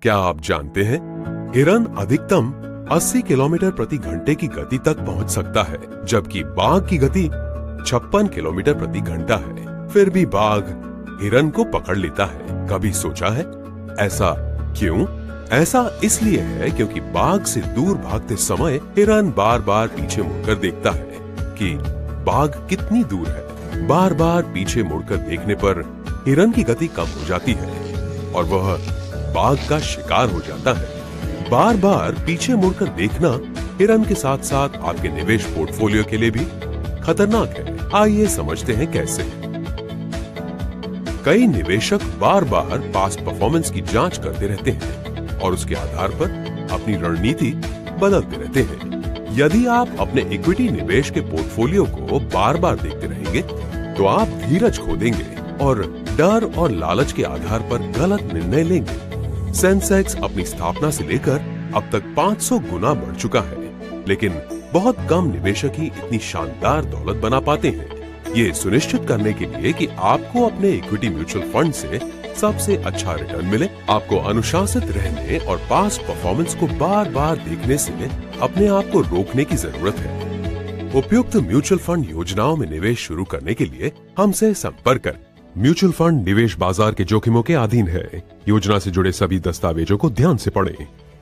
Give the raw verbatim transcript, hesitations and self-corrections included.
क्या आप जानते हैं हिरन अधिकतम अस्सी किलोमीटर प्रति घंटे की गति तक पहुंच सकता है, जबकि बाघ की गति छप्पन किलोमीटर प्रति घंटा है। फिर भी बाघ हिरन को पकड़ लेता है। कभी सोचा है ऐसा क्यों? ऐसा इसलिए है क्योंकि बाघ से दूर भागते समय हिरन बार बार पीछे मुड़कर देखता है कि बाघ कितनी दूर है। बार बार पीछे मुड़कर देखने पर हिरन की गति कम हो जाती है और वह बाघ का शिकार हो जाता है। बार बार पीछे मुड़कर देखना हिरन के साथ साथ आपके निवेश पोर्टफोलियो के लिए भी खतरनाक है। आइए समझते हैं कैसे। कई निवेशक बार बार पास्ट परफॉर्मेंस की जांच करते रहते हैं और उसके आधार पर अपनी रणनीति बदलते रहते हैं। यदि आप अपने इक्विटी निवेश के पोर्टफोलियो को बार बार देखते रहेंगे तो आप धीरज खो देंगे और डर और लालच के आधार पर गलत निर्णय लेंगे। सेंसेक्स अपनी स्थापना से लेकर अब तक पाँच सौ गुना बढ़ चुका है, लेकिन बहुत कम निवेशक ही इतनी शानदार दौलत बना पाते हैं। ये सुनिश्चित करने के लिए कि आपको अपने इक्विटी म्यूचुअल फंड से सबसे अच्छा रिटर्न मिले, आपको अनुशासित रहने और पास्ट परफॉर्मेंस को बार बार देखने से अपने आप को रोकने की जरूरत है। उपयुक्त म्यूचुअल फंड योजनाओं में निवेश शुरू करने के लिए हमसे संपर्क करें। म्यूचुअल फंड निवेश बाजार के जोखिमों के अधीन है। योजना से जुड़े सभी दस्तावेजों को ध्यान से पढ़ें।